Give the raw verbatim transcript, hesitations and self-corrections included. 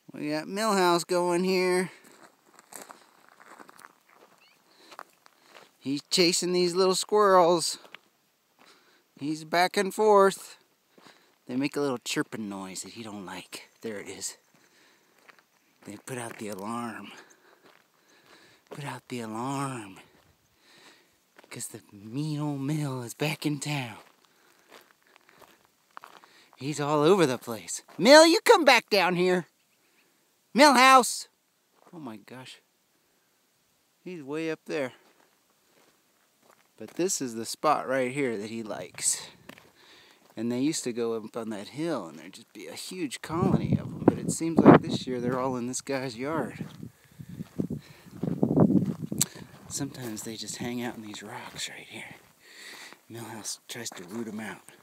We got Millhouse going here. He's chasing these little squirrels. He's back and forth. They make a little chirping noise that he don't like. There it is. They put out the alarm. Put out the alarm. Because the mean old Mill is back in town. He's all over the place. Mill, you come back down here. Millhouse. Oh my gosh. He's way up there. But this is the spot right here that he likes. And they used to go up on that hill and there'd just be a huge colony of them. But it seems like this year they're all in this guy's yard. Sometimes they just hang out in these rocks right here. Millhouse tries to root them out.